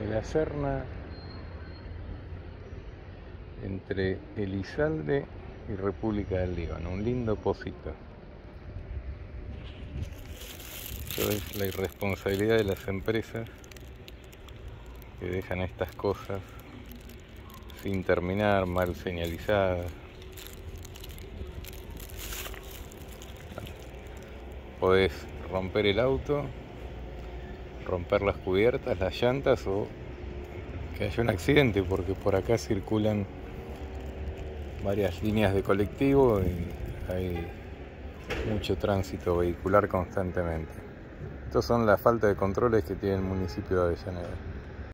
de la Serna, entre Elizalde y República del Líbano. Un lindo pocito. Esto es la irresponsabilidad de las empresas que dejan estas cosas sin terminar, mal señalizadas. Podés romper el auto, romper las cubiertas, las llantas, o que haya un accidente, porque por acá circulan varias líneas de colectivo y hay mucho tránsito vehicular constantemente. Estos son la falta de controles que tiene el municipio de Avellaneda.